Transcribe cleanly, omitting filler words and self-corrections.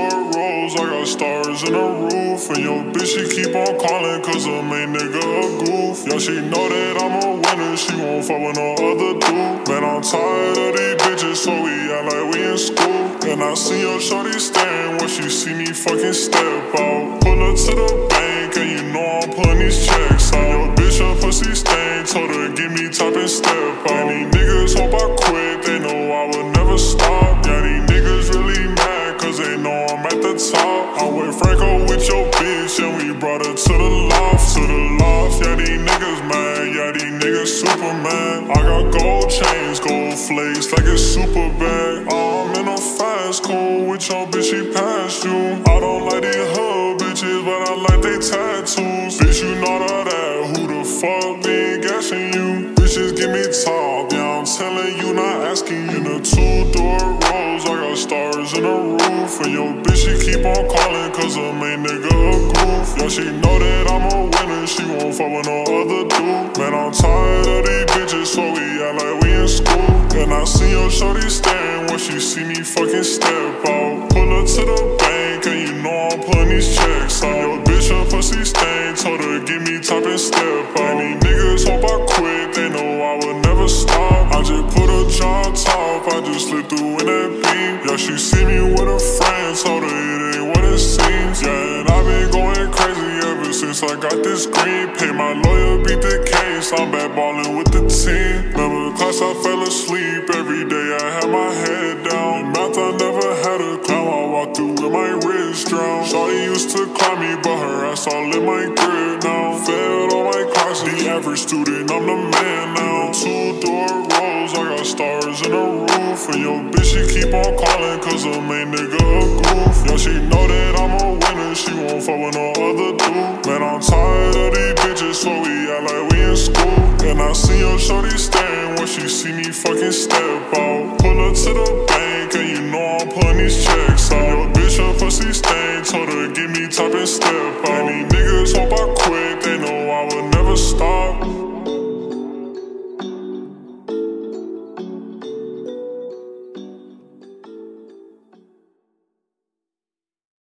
rose, I got stars in the roof. And your bitch, she keep on calling, cause her main nigga a goof. Yeah, she know that I'm a winner, she won't fuck with no other dude. Man, I'm tired of these bitches, so we act like we in school. And I see your shorty staring when she see me fucking step out. Pull up to the bank, and you know I'm pulling these checks out. Your bitch a pussy stain, told her give me top and step out. And these niggas hope I quit, they know I would never stop. Yeah, these niggas really mad, cause they know I'm at the top. I'm with Franco with your bitch, and we brought her to the loft, Yeah, these niggas mad, yeah, these niggas Superman. I got gold chains, gold flakes, like it's super bad. I'm in a fast car with your bitch, she passed you. I don't like these hood bitches, but I like they tattoos. Bitch, you know that, who the fuck been gassing you? Bitches give me top, yeah, I'm telling you, not asking you. In a two-door rose, I got stars in the roof. And your bitch, she keep on calling, cause her main nigga a goof. Yeah, she know that I'm a winner, she won't fuck with no other dude. Man, I'm tired of these bitches, so we act like we in school. And I see your shorty staring when she see me fucking step out. Pull up to the bank, and you know I'm pulling these checks out. Your bitch a pussy stain, told her give me top and step out. And these niggas hope I quit, they know I would never stop. I just put a jaw top, I just slid through in that beam. Yeah, she see me with a friend, told her it ain't what it seems. Yeah, and I've been going crazy ever since I got this green. Pay my lawyer, beat the case, I'm back ballin' with the team. Remember class, I fell asleep, every day I had my head down. In math, I never had a clown, I walked through with my wrist drowned. Shawty used to climb me, but her ass all in my grip now. Failed all my classes, the average student, I'm the man now. Two-door rose, I got stars in the roof. And your bitch, she keep on calling, cause her main nigga a goof. Yeah, she know that I'm a winner, she won't fuck with no other dude. Man, I'm tired of these bitches, so we act like we in school. And I see your shorty staring when she see me fucking step out. Pull up to the bank, and you know I'm pulling these checks